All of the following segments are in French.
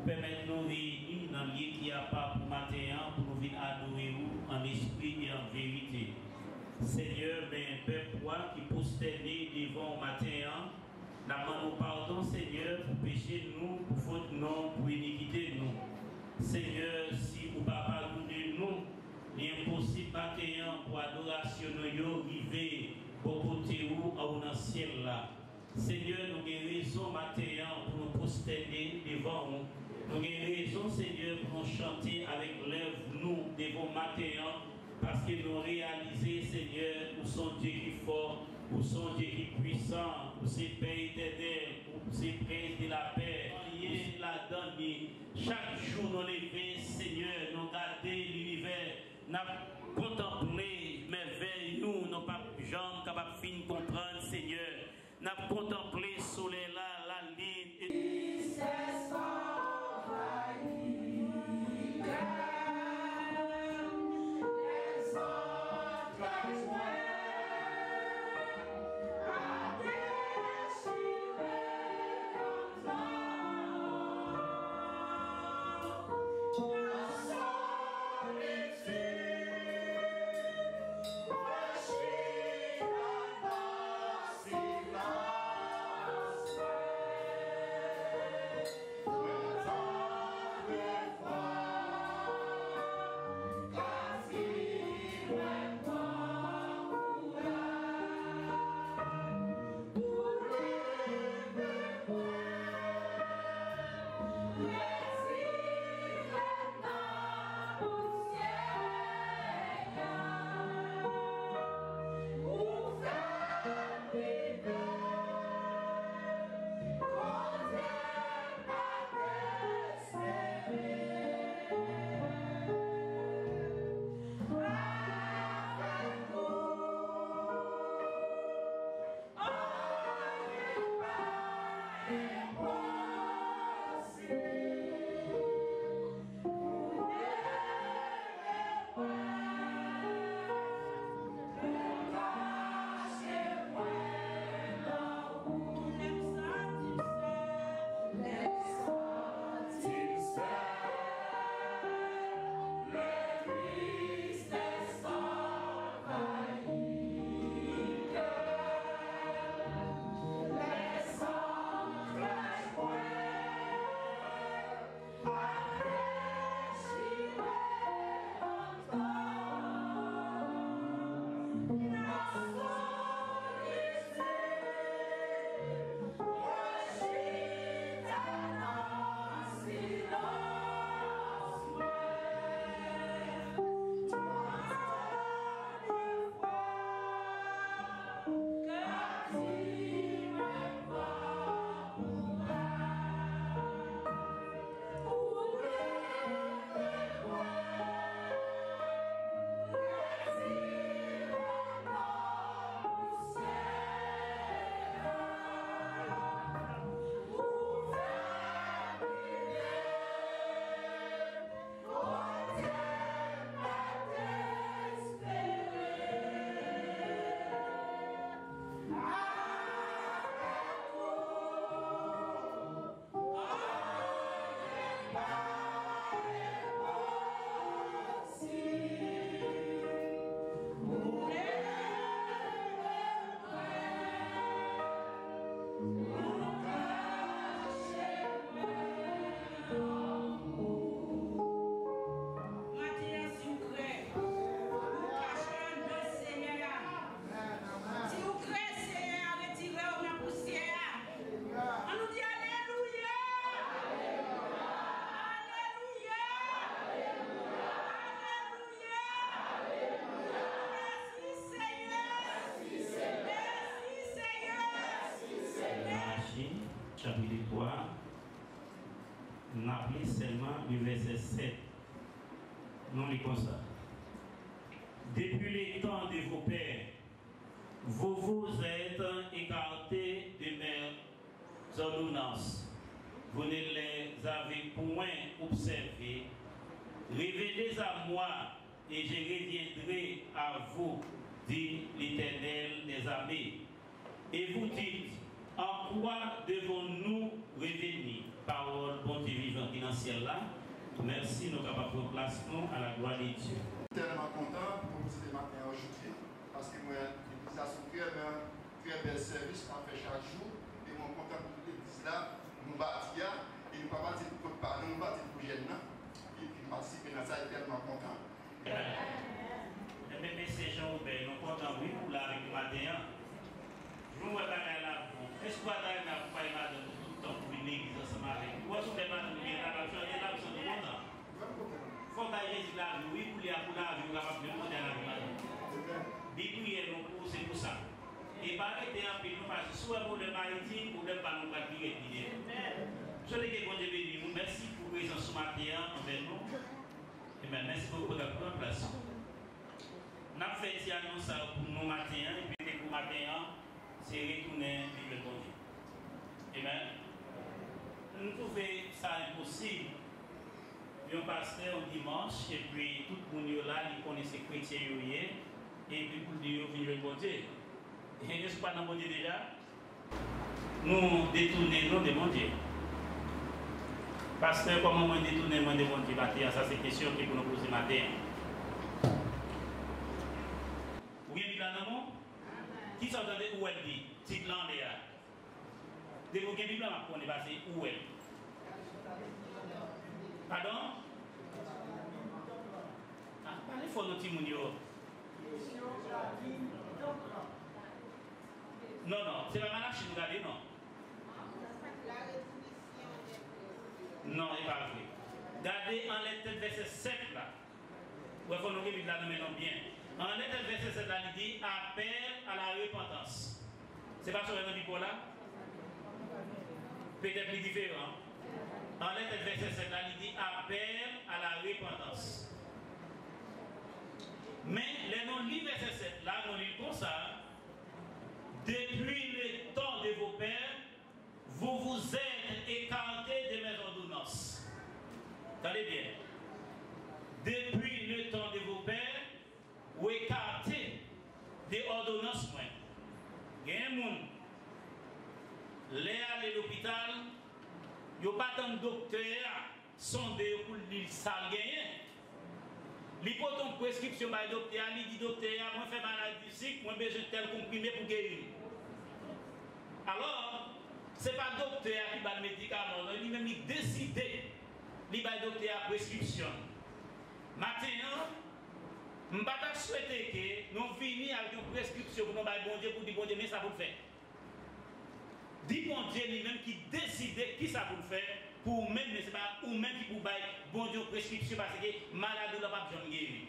permettre de nous réunir dans le lieu qui a pas pour matin, pour nous venir adorer en esprit et en vérité. Seigneur, ben, Père, toi qui posterné devant matin, nous demandons pardon, Seigneur, pour pécher nous, pour faute nous, pour iniquité nous. Seigneur, si vous ne pas pardonner nous, il est impossible matin pour adoration nous arriver au côté où on dans le ciel là. Seigneur, nous avons raison matin pour nous prosterner devant nous. Nous avons raison, Seigneur, pour nous chanter avec l'œuvre nous devant matin. Parce que nous réalisons, Seigneur, où sont Dieu qui est fort, où sont Dieu qui est puissant, où c'est Père éternel, où c'est Prince de la paix, lié la donne. Chaque jour, nous levons, Seigneur, nous garder l'univers, nous contempler merveilles, nous n'avons pas de jambes capables de comprendre, Seigneur. Nous avons contemplé le soleil là, la ligne. Chapitre 3, n'appelez seulement le verset 7. Non, les comme ça. Depuis les temps de vos pères, vous vous êtes écartés de mes ordonnances. Vous ne les avez point observées. Revenez à moi et je reviendrai à vous, dit l'Éternel des armées. Et vous dites, en quoi devons-nous revenir? parole, bon Dieu vivant qui est dans le ciel là. Merci, nous sommes capables de placer à la gloire de Dieu. Tellement content pour vous ce matin aujourd'hui, parce que moi, l'église a son très bel service qu'on fait chaque jour, et moi, content pour l'église là, nous bâtir, et nous ne pas dire pour parler, nous bâtir pour jeunes, et puis participer dans ça, tellement content. Mais ces gens, nous sommes contents, oui, pour la avec le matin. Je vous vois là, est-ce que vous avez un peu de tout le temps pour l'église ensemble avec vous? Est-ce que vous avez un peu de là, vous êtes content? Il faut que Jésus la vie, oui, pour la vie, vous avez de monter à la vie. Biblique, c'est pour ça. Et pas arrêter un peu, nous parce que soit pour le maritime, ou même pas nous pas dire. Je les bon Dieu béni, merci pour la présence ce matin envers nous. Et bien, merci beaucoup de la place. Nous avons fait cette annonce pour nous matin, et puis pour matin, c'est retourner vivre le bon Dieu. Et bien, nous trouvons ça impossible. Un pasteur un dimanche, et puis tout le monde là, il connaît ces chrétiens, et puis pour dire, vivre le bon Dieu. Et n'est-ce pas dans le bon Dieu déjà? Nous détournons de bon Dieu. Pasteur, comment on détourne de bon Dieu? Ça, c'est une question que vous nous posez matin. Oui, il y a un qui s'entendait où elle dit? Titre l'endéa. De vous qui Bible, on est basé où elle? Pardon? Parlez fort de Timounio. Non, c'est pas Malachi nous regardez, non? Non, il n'est pas vrai. Regardez en lettre verset 7 là. Vous avez nous là, nous bien. En lettre verset 7 là, il dit appel à la repentance. C'est pas sur le Bible là? Peut-être plus différent. En lettre verset 7 là, il dit appel à la repentance. Mais les non-lits verset 7 là, on lit comme ça. Depuis le temps de vos pères, vous vous êtes écartés de mes ordonnances. Attendez bien. Depuis le temps de vos pères, vous écartez des ordonnances. Il y a un monde, les aller à l'hôpital, il n'y a pas tant de docteurs sondés pour les salles gagner. Il faut une prescription par le docteur, il dit docteur, moi je fais maladie physique, moi j'ai besoin de tel comprimé pour guérir. Alors, ce n'est pas le docteur qui va le médicament, il même décide, il va le docteur la prescription. Maintenant, je ne vais pas souhaiter que nous finissions avec une prescription pour nous faire bon Dieu, pour dire bon Dieu, mais ça vous le fait. Dis bon Dieu lui-même qui décide qui ça vous le fait, pour même, mais ce n'est pas ou même qui vous faire bon Dieu prescription parce que malade ne va pas besoin de guérir.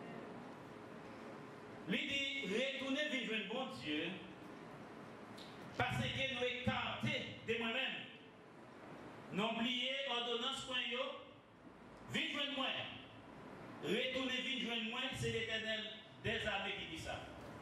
Il dit retournez vivre un bon Dieu. Parce que nous écartés de moi-même. N'oubliez ordonnance point yo. Vite joindre moi. Retournez vite joindre moi, c'est l'Éternel des armées qui dit ça.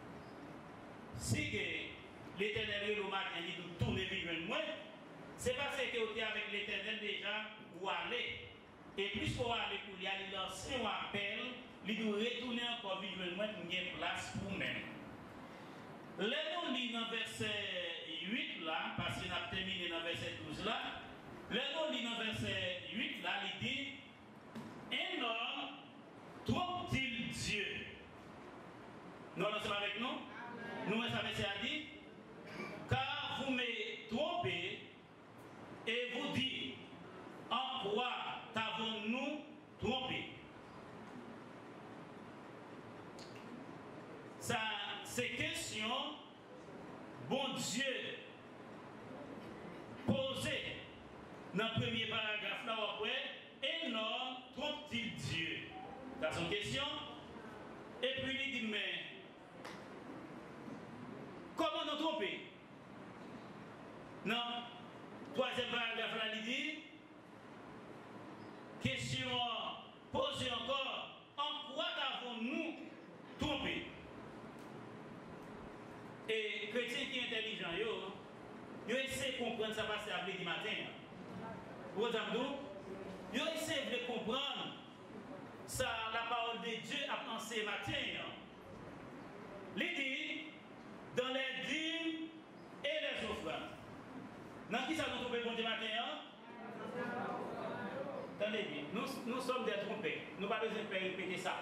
Si l'Éternel est le matin dit de tourner vite joindre moi, c'est parce que vous êtes avec l'Éternel déjà ou aller. Et plus qu'on aller pour lui aller lancer un appel, il doit retourner encore vite joindre moi pour gagner place pour même. Les noms lisent dans verset 8 là, parce qu'il a terminé dans verset 12 là. Les noms lisent dans verset 8 là, il dit un homme trompe-t-il Dieu? Nous sommes avec nous? Nous sommes avec ça dit car vous me trompez et vous dites en quoi t'avons-nous trompé? Ça, ces questions, bon Dieu, posées dans le premier paragraphe là, après, et non, trompe-t-il Dieu? Dans son question. Et puis il dit, mais comment nous tromper? Non. Troisième paragraphe là, il dit, question posée encore, en quoi avons-nous trompé? Et chrétiens qui sont intelligents, ils essaient de comprendre ça passe à du matin. Vous avez ils essaient de comprendre ça, la parole de Dieu a pensé matin. Il dit, dans les dîmes et les offrandes. Dans qui ça nous trouve bon Dieu matin? nous sommes des trompés. Nous n'avons pas besoin de répéter ça.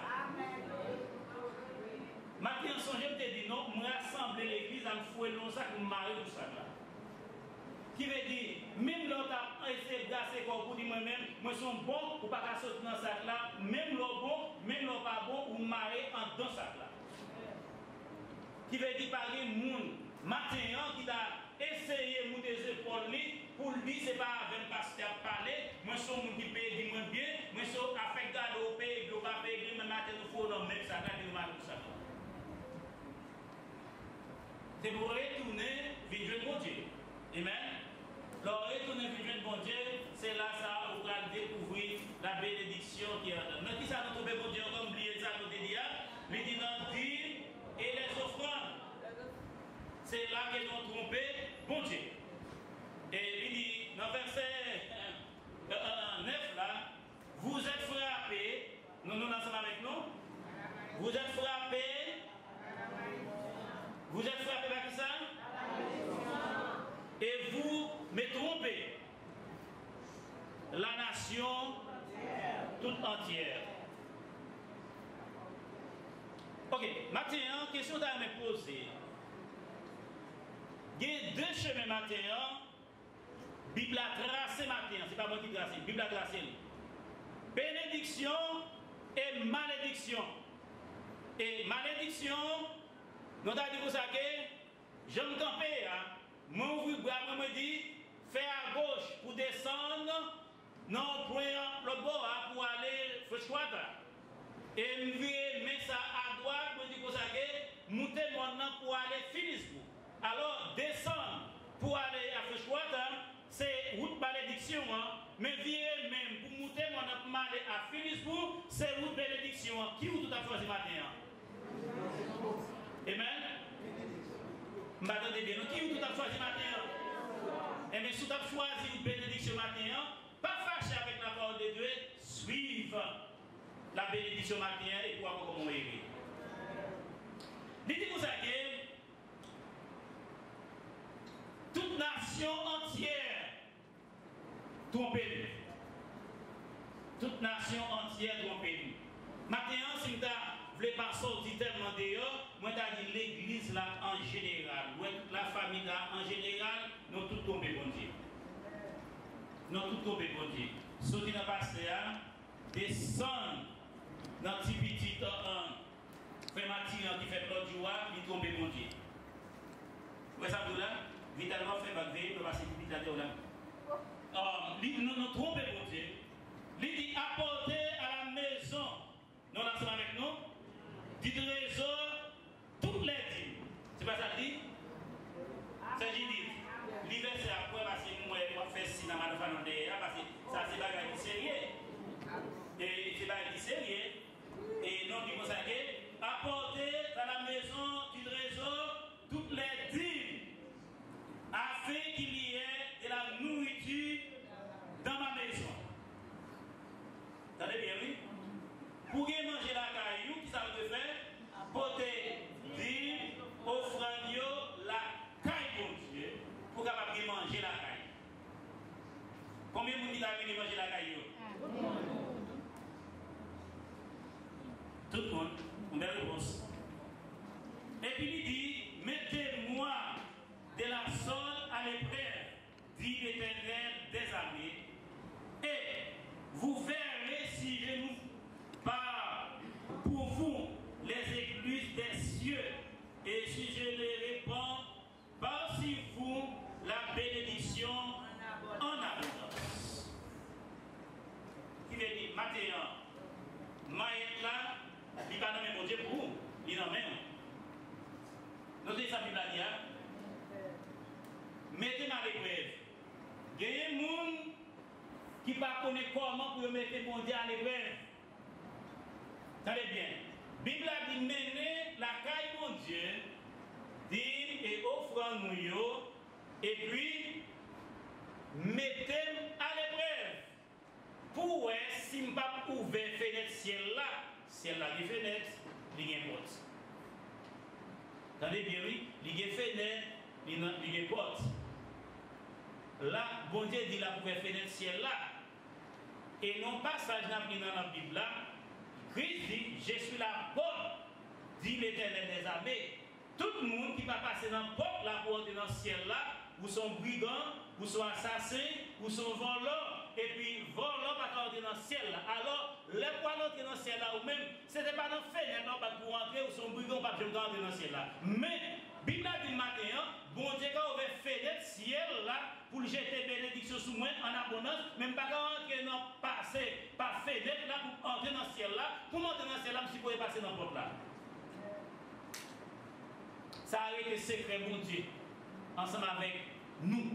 Maintenant, songez, je te dis, non, je rassembler l'église à me fouer dans ça, pour me marier tout ça. Qui veut dire, même l'autre a essayé de gasser pour dire moi-même, moi je suis bon pour ne pas sortir dans ce sac là, même l'autre bon, même l'autre pas bon, ou marier en dans ce sac là. Qui veut dire, par exemple, maintenant qui a essayé de monter les épaules pour lui, ce n'est pas avec le pasteur parler, moi je suis un qui paye, dis-moi bien, moi je suis à faire garder au pays, je ne vais pas payer, mais matin il faut dans le même sac là, je vais tout ça. C'est pour retourner vers mon Dieu. Amen. Alors, retourner vers mon Dieu, c'est là ça où on va découvrir la bénédiction qui est là. Mais qui ça nous trouve bon Dieu, comme oublié ça, nous dit, il dit dans dire et les offrandes. C'est là qu'ils ont trompé bon Dieu. Et il dit dans verset 9 là, vous êtes frappés, nous ensemble avec nous, vous êtes frappés. Vous êtes frappé par qui ça? Et vous me trompez. La nation toute entière. Ok, maintenant, question à me poser. Il y a deux chemins maintenant. Bible a tracé maintenant. Ce n'est pas moi qui trace. Bible a tracé. Bénédiction et malédiction. Et malédiction. Nous avons dit pour ça que je me campe, moi je me dis, fais à gauche pour descendre, non, pour l'autre bord pour aller Fouchouata. Et je mets ça à droite, je me dis pour ça que monter maintenant pour aller Filisbourg. Alors descendre pour aller à Fouchouata, c'est route malédiction, mais virer même pour monter maintenant pour aller à Filisbourg, c'est route bénédiction. Qui vous tout a choisi matin? Amen. M'attendez bien. Qui vous tout a choisi matin? Et bien, si vous avez choisi une bénédiction matin, pas fâché avec la parole de Dieu, suivre la bénédiction matin et pour avoir comment aimer. Dites-vous ça que toute nation entière trompez-nous. Toute nation entière trompez-nous. Maintenant, si vous ne voulez pas sortir tellement dehors, moi je dis l'église là en général, la famille là en général, nous tous tombés bon Dieu. Nous tous tombés bon Dieu. Sortir dans le pasteur, descendre dans le petit fait matin qui fait l'autre jour, il tombe bon Dieu. Vous voyez ça, là? Vitalement fait bagver, nous passer vite à là. Nous trompons bon Dieu. Il dit apporter à la maison. Nous sommes avec nous. Dit trésor toutes les dîmes. C'est pas ça dit? C'est dit. L'hiver c'est après parce que moi je fais cinéma de Fanandéa parce que ça c'est bagage sérieux. Et c'est bagage sérieux. Et non dit comme ça que apporter à la maison du trésor toutes les dîmes afin qu'il y ait de la nourriture dans ma maison. Attendez bien, oui? Pour manger la caillou, qui ça veut faire? Porter dire, offrande la caille bon Dieu, pour capable manger la caille. Combien de gens ont manger la caillou? Tout le monde, on a une réponse. Et puis il dit, mettez-moi de la sorte à l'épreuve, dit l'Éternel des armées, et vous verrez si je nous parle pour vous les écluses des cieux, et si je les réponds par si vous la bénédiction en abondance. Qui veut dire, maintenant, maïette là, il n'y a pas de même Dieu pour vous, il en même. Notez ça, Bible a dit, mettez-moi à l'épreuve. Il y a des gens qui ne connaissent pas comment pour mettre mon Dieu à l'épreuve. Tenez bien. La Bible a dit menez la caille mon Dieu, dit et offrons-nous, et puis mettez à l'épreuve. Pour si je ne peux pas ouvrir fenêtre ciel là, des fenêtres, il y a une porte. Tenez bien, oui, il y a une fenêtre, il y a une porte. Là, bon Dieu dit là pour faire fenêtre ciel là. Et non pas ça, je n'ai dans la Bible là. Christ dit, je suis la porte, dit l'Éternel des armées. Tout le monde qui va passer dans la porte là pour entrer dans le ciel là, ou sont brigands, ou sont assassins, ou sont voleurs, et puis voleurs pas entrer dans le ciel là. Alors, les poils entrer dans le ciel là, ou même, ce n'était pas dans le fait, non, pas pour entrer, ou sont brigands, pas pour entrer dans le ciel là. Mais, Bible a dit matin, bon Dieu, quand on va faire le ciel là, pour jeter bénédiction sur moi en abondance, même pas quand entrer dans le passé, pas fenêtre là, pour entrer dans le ciel là, pour entrer dans le ciel là, si vous pouvez passer dans la porte là. Ça a été secret, bon Dieu, ensemble avec nous.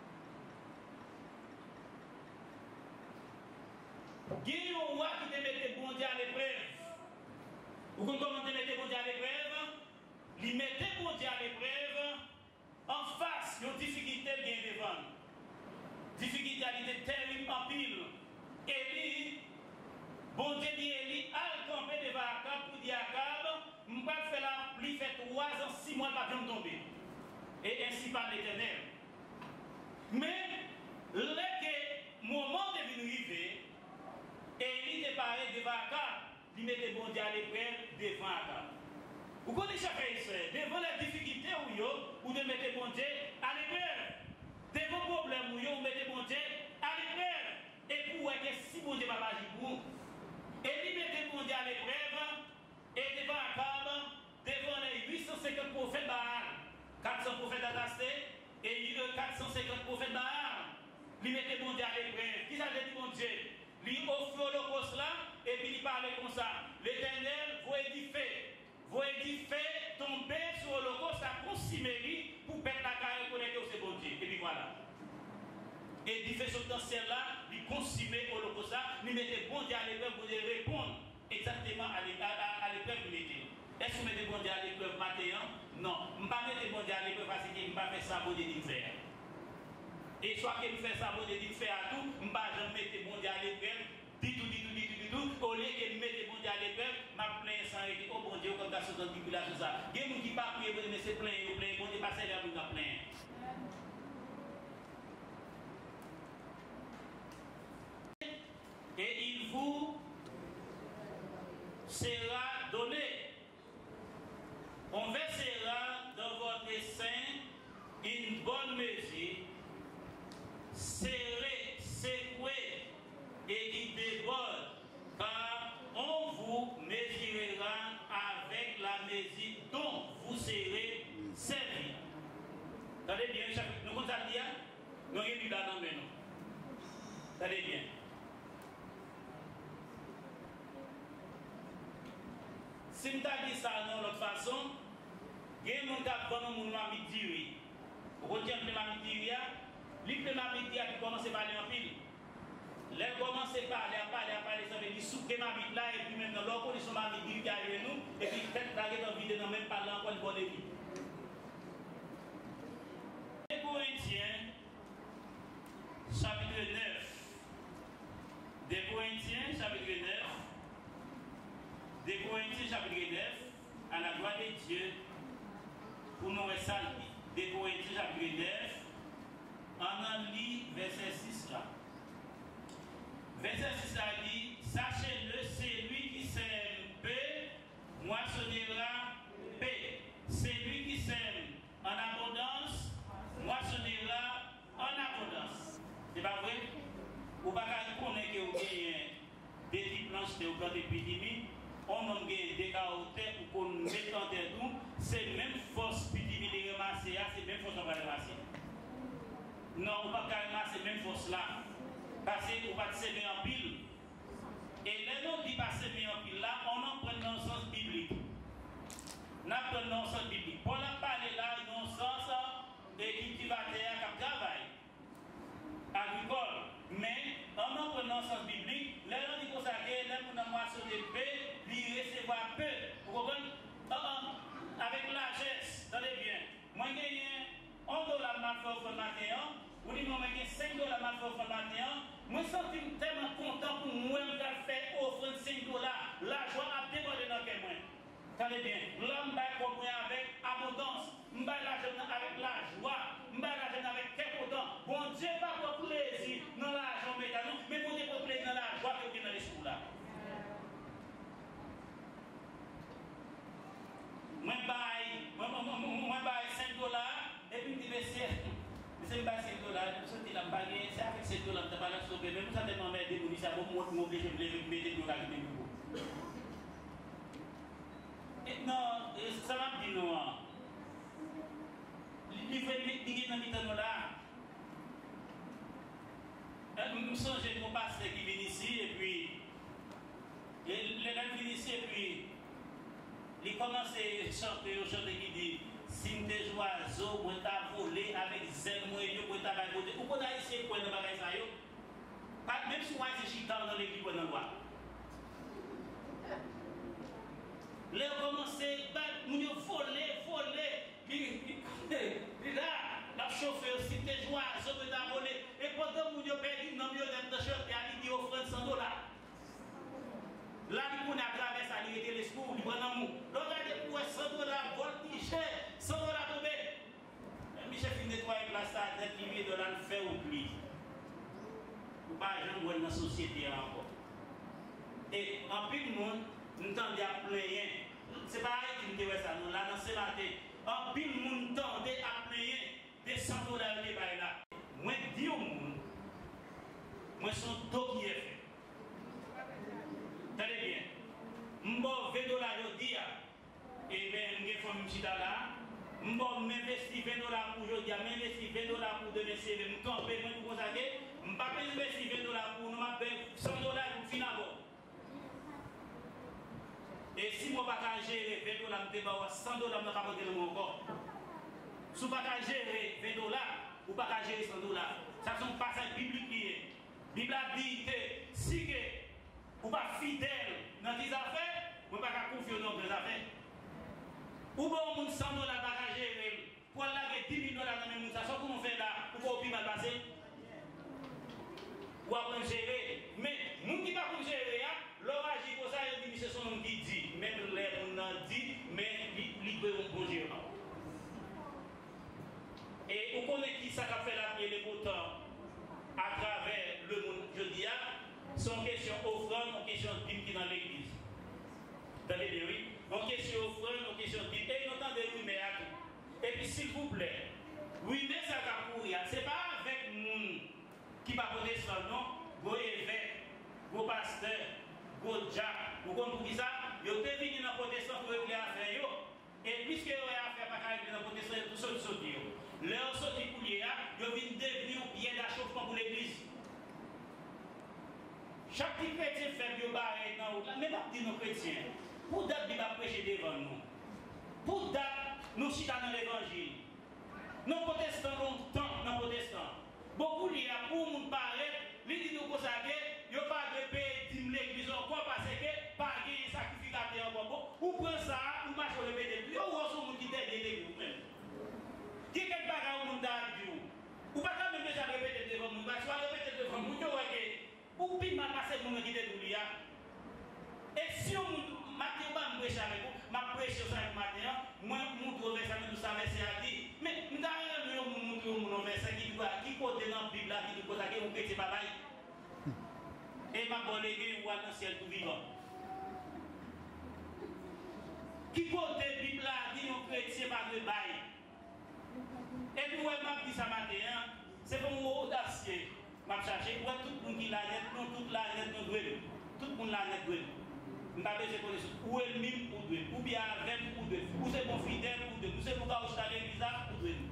Il y a un roi qui te mette bon Dieu à l'épreuve. Vous comprenez comment te mette bon Dieu à l'épreuve? Il mette bon Dieu à l'épreuve en face de difficultés bien devant. Difficulté était terrible en pile. Élie, bon Dieu dit Élie, al camper devant Akab pour dire Akab, je ne vais pas faire la pluie, fait 3 ans, 6 mois, pas de tomber. Et ainsi par l'Éternel. Mais, le moment de venir arriver, Élie est paré devant Akab, il mettait bon Dieu à l'épreuve devant Akab. Vous connaissez chaque Israël, devant les difficultés où de mettre bon Dieu à l'épreuve. Devant les problèmes où vous mettez bon Dieu à l'épreuve. Et pour que si bon Dieu va pas agir pour, Élie mettait bon Dieu à l'épreuve, et devant Akab, devant les 850 prophètes Baal, 400 prophètes Adasté, et il y a 450 prophètes Baal, il mettait bon Dieu à l'épreuve. Qui ça veut dire bon Dieu? Il offre l'holocauste là, et puis il parlait comme ça. L'Éternel, vous édifiez. Vous édifiez, tomber sur l'holocauste à consumer pour perdre la carrière pour que c'est bon Dieu. Et puis voilà. Édifier sur le ciel là, il consumer l'holocauste là, il mettait bon Dieu à l'épreuve pour répondre exactement à l'épreuve qu'il était. Est-ce que vous mettez bon Dieu à l'épreuve matin? Non. Je ne vais pas mettre bon Dieu à l'épreuve parce que je ne vais pas faire ça pour dire faire. Et soit que je fais ça pour dire faire à tout, je ne vais pas mettre bon Dieu à l'épreuve. Dit tout. Au lieu que je mette bon Dieu à l'épreuve, je plains sans arrêter. Oh bon Dieu, comme ça, c'est une tribulation ça. Il y a des gens qui ne parlent pas, mais c'est plein, bon Dieu, pas servir à nous plaindre. Et il vous sera donné. On versera dans votre sein une bonne mesure, serrée, secouée, et qui déborde, car on vous mesurera avec la mesure dont vous serez servi. Attendez bien, nous comptons ça dire, nous avons lu là dans maintenant. Attendez bien. Si nous avons dit ça de l'autre façon, il y a des gens qui ont dit que midi. Vous retenez le midi, l'île midi qui commence à parler en pile. Les commencent à parler, ça veut dire souquer ma vie là, et puis maintenant, l'autre condition ma vie qui arrive nous, et puis peut-être d'aller dans vide, même parler encore une bonne vie. Les Corinthiens, chapitre 9. Des Corinthiens, chapitre 9. Des Corinthiens, chapitre 9, à la gloire de Dieu, pour nous ressalter. Des Corinthiens, chapitre 9, on en lit verset 6 là. Verset 6 là dit, sachez-le, c'est lui qui sème peu, moissonnera paix. C'est lui qui sème en abondance, moissonnera en abondance. C'est pas vrai? Ou pas qu'on connaît que vous avez des petites planches de vous des petits on a des carottes pour qu'on mette en terre tout, c'est même force petit de ramasser, c'est même force on va ramasser. Non, on ne va pas ramasser même force là. Parce qu'on va semer en pile. Et les noms qui passent semer en pile là, on en prend dans le sens biblique. On apprend dans le sens biblique. Pour en parler là, dans le sens de cultivateur qui travaille. Agricole. Mais on en prend dans le sens biblique, les gens qui consacrent, les gens qui ont moissonné peu, ils recevoir peu. Vous comprenez? Avec largesse, attendez bien. Moi, je gagne $1 ma fait au matin. Vous dites, moi, je 5 $ ma fait au matin. Moi, je suis tellement content pour moi de faire offrir 5 $. L'argent a débordé dans quel mois. Attendez bien. L'homme va comprendre avec abondance. Je vais l'argent avec la joie. Je vais l'argent avec quel autant. Bon Dieu, pas pour plaisir dans l'argent, mais bon Dieu, pour plaisir dans l'argent. c'est pas $5, je suis sorti là, c'est avec $5, je ne pas la sauver, même ça tellement m'aider, je ça va m'obliger de mettre $2 non, ça m'a dit non. Il faut dire dans le là. Je me souviens de mon pasteur qui vient ici, et puis, les gars viennent ici, et puis, il commence à chanter au chanteur qui dit si des oiseaux, moi t'as volé avec zèle, moi yo, t'as volé. Ou qu'on a essayé pour ne pas faire ça, même si moi c'est chitant dans l'équipe, on en voit. Les commencé, nous voler, là, la chauffeur, si t'es oiseaux, moi t'as volé. Et pendant que nous perdu, nous avons de chanter, il dit offrande $100. Là, il a traversé, il était les secours, il prend un mot. L'autre a dit pour $100, voltigé, $100 tombé. Michel finit de nettoyer la place, $8 fait oubli. Ou pas, je ne vois dans la société encore. Et en plus, nous tendons à plaindre. C'est pareil qui me dit ça, nous, là, dans ce matin. En plus, nous tendons à plaindre des $100 de là. Moi, je dis au monde, moi, son dos qui est fait. Tenez bien. M'bo $20 je dis, et bien, je vais faire un petit là. M'bo m'investir $20 pour aujourd'hui, m'investir $20 pour demain, c'est me camper, moi, pour consacrer. M'pas investir $20 pour nous, m'appelle $100 pour finir. Et si je ne peux pas gérer $20, je vais $100 dans mon corps. Si je ne peux pas gérer $20, ou pas gérer $100, ça sont passages bibliques. La Bible dit que si vous ne pas fidèle dans des affaires, vous ne pouvez pas confier dans des affaires. Ou bien on $100 pas gérer, pour aller $10 000 dans le même ça, ça comment on fait là, pour pas mal passer. Ou apprendre à gérer. Mais les gens qui ne peuvent pas gérer, l'orage pour ça, il dit, c'est son nom qui dit. Même les gens dit, mais ils peuvent pas gérer. Et vous connaissez qui ça a fait la pluie et les beaux temps à travers le monde, je dis, sont question offrande, en question de qui dans l'église. Dans les deux, oui. En question offrande, en question de et nous entendez oui, mais à tout. Et puis s'il vous plaît, oui, mais ça va courir. Ce n'est pas avec moun qui va voter son nom, vos évêques, vos pasteurs, vos diacres, vous comprenez ça? Vous êtes venus dans le protestant pour régler l'affaire. Et puisque vous avez affaire à régler dans le protestant, tout ça, tout ça. Leur sortie pour les ils viennent devenir bien d'achauffement pour l'église. Chaque petit chrétien fait bio barré dans l'autre. Mais pas dit nos chrétiens. Pour date, il va prêcher devant nous. Pour date, nous chita dans l'évangile. Nos protestants longtemps, nos protestants. Beaucoup de gens, pour nous paraître, ils disent nous consacrer, ils n'ont pas de paix, ils l'église encore parce que pas de sacrificateur encore. Ou prend ça, ou marche au répéter. Ils ont reçu nous qui t'aident l'église même. Qui est quelque part où nous avons ou pas quand même déjà répéter devant nous, parce que répéter devant nous, ou puis m'a passé pour nous quitter nous. Et si on m'a prêché avec vous, m'a prêché ça avec matin, moi, mon verset avec nous, ça verset a dit, mais nous avons mon verset qui côté dans la Bible, qui dit que vous chrétien papa. Et ma bonne église, ou dans le ciel tout vivant. Qui côté la Bible, dit que vous chrétien pas de bail. Et puis, moi, je dis ça matin, c'est pour moi audacieux. Je cherche tout le monde qui l'a net, non, toute la net, non, tout le monde l'a net, je ne sais pas où est le mime ou deux, ou bien avec ou deux, ou c'est mon fidèle ou deux, ou c'est mon gars où je suis allé bizarre ou deux.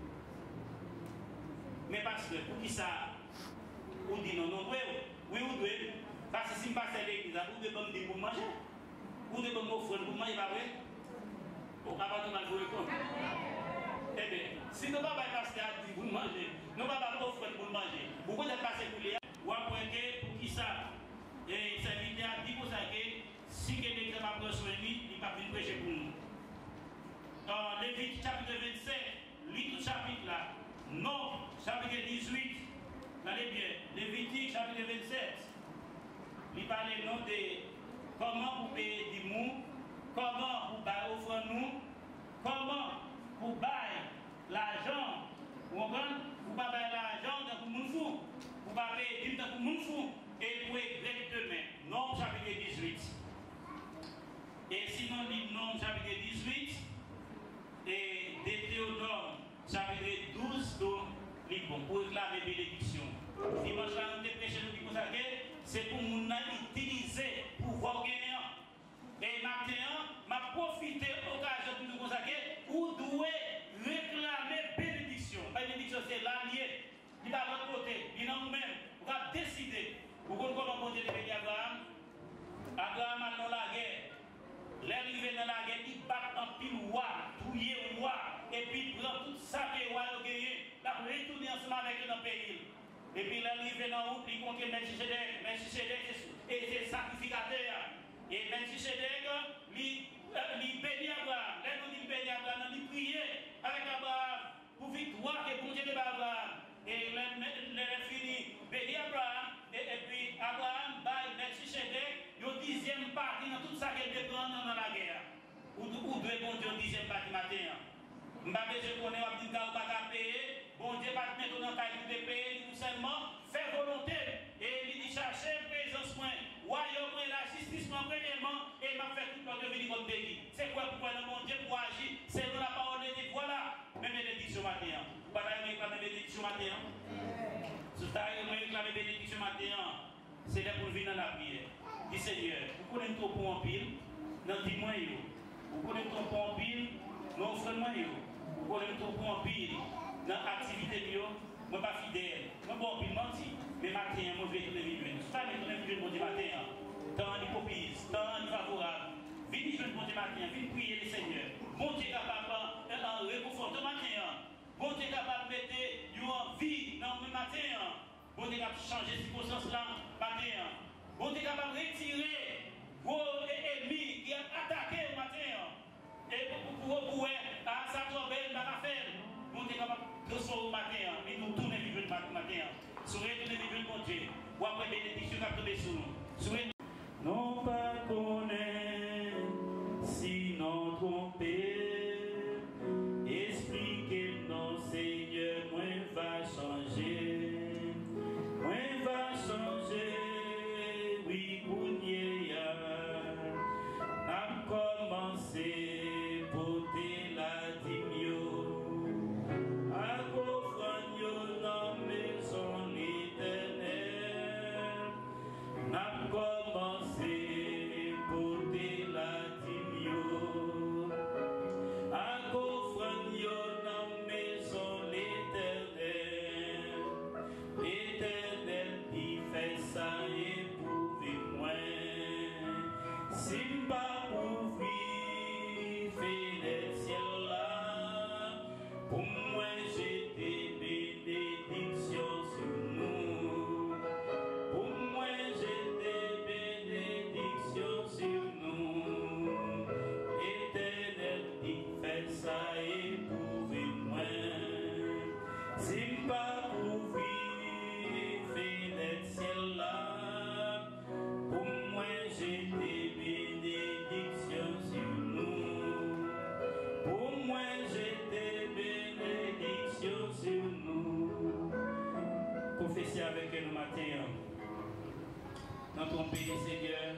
Mais parce que, pour qui ça, ou dit non, non, oui ou deux, parce que si je passe à l'église, ou deux bonnes pour manger, ou deux bonnes offrandes pour manger, pas vrai? Au capable de mal jouer comme. Eh bien, si nous ne pouvons pas passer à dire pour manger, nous ne pouvons pas offrir pour manger. Vous pouvez passer pour les ou après pour qui ça. Et ça veut dire à dire pour ça que si quelqu'un n'a pas besoin de lui, il ne peut pas venir prêcher pour nous. Dans Lévitique chapitre 27, lis tout chapitre là. Non, chapitre 18. Allez bien, Lévitique chapitre 27. Il parle non de comment vous payer du mou, comment vous offrir nous, comment vous bailler l'argent, vous comprenez? Vous pas bailler l'argent dans le monde fou, vous pas payer dans le monde fou, et vous êtes demain. Non, chapitre 18. Et sinon, dit non, chapitre 18, et Deutéronome, chapitre 12, donc, il bon, pour réclamer bénédiction. Dimanche là, nous prêchons, nous disons ça, c'est pour nous utiliser pour voir gagnant. Et maintenant, m'a profité de l'occasion de nous consacrer pour réclamer bénédiction. Bénédiction, c'est l'allié. Il est à votre côté, il est en nous-mêmes. Vous avez décidé. Vous connaissez comment bon Dieu bénit Abraham. Abraham a dans la guerre. L'arrivée dans la guerre, il bat en pile roi, touiller roi, et puis il prend tout ça que roi a gagné. Il a retourné ensemble avec eux dans le pays. Et puis l'arrivée dans la route, il compte Melchisedec. Melchisedec, c'est sacrificateur. Et Melchisedec, il bénit Abraham. Il bénit Abraham, il priait avec Abraham pour victoire que bon Dieu de Abraham. Et il fini, bénit Abraham. Et puis Abraham, Melchisedec, il y a 10e partie dans tout ça qu'il veut prendre dans la guerre. Ou devez bon Dieu 10e partie matin. Je connais, on dit qu'on va payer. Bon Dieu va te mettre dans ta vie de payer, nous seulement faire volonté. Et il dit chercher présence, royaume, la justice, premièrement, et il m'a fait tout pour devenir votre pays. C'est quoi pour le bon Dieu pour agir? C'est dans la parole de Dieu. Voilà, même bénédiction matin. Vous pouvez réclamer bénédiction matin. Si vous avez réclamé bénédiction matin, c'est là pour venir dans la prière. Dis Seigneur, vous connaissez trop pour en pile, dans 10 mois, vous connaissez trop pour en pile, dans l'offrement, vous connaissez trop pour en pile, dans l'activité, moi pas fidèle, moi bon pile menti, mais matin, moi je vais tourner vivre. Si vous avez tourné vivre bon Dieu matin, tant de propice, tant de favorable, venez jouer bon Dieu matin, venez prier le Seigneur. Bon Dieu capable de réconforter matin. Bon Dieu capable de mettre une vie dans le matin. Bon Dieu capable de changer ces circonstances-là matin. Bon Dieu capable de retirer vos ennemis qui ont attaqué le matin. Et pour vous, à sa tombelle, dans la faire. Bon Dieu capable de sauver le matin. Et nous tourner vivre le matin. Sourire, tourner vivre le bon Dieu. Ou après bénédiction qui a tombé sur nous. Non pas connaître, sinon tromper. Expliquez-nous, Seigneur, moi va changer. Moi va changer, oui, pour n'a commencé pour te la dimio. À coffre dans maison éternelle. N'a commencé pour te la dimio. À coffre dans maison l'éternel. L'éternel qui fait ça éprouve moi. Si pas pour vivre les ciels là, pour moi j'ai des bénédictions sur nous. Pour moi j'ai des bénédictions sur nous. L'éternel qui fait ça éprouve moi. Si pas pour vivre les ciels là, pour moi j'ai des bénédictions sur nous. Pour moi j'ai des bénédictions sur nous. Confessez avec nous matin. Dans ton pays, Seigneur,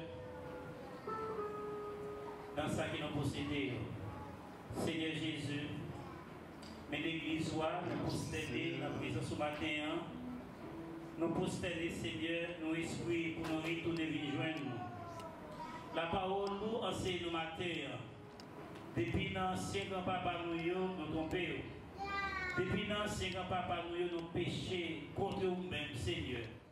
dans ça qui nous possédé, Seigneur Jésus, mais l'église soit nous posterner dans la présence ce matin. Nous posterner, Seigneur, nos esprits pour nous retourner venir joindre nous. La parole nous enseigne nous matin. Depuis l'ancien grand-papa nous trompé. Depuis l'ancien grand-papa nous péché contre nous-mêmes, Seigneur.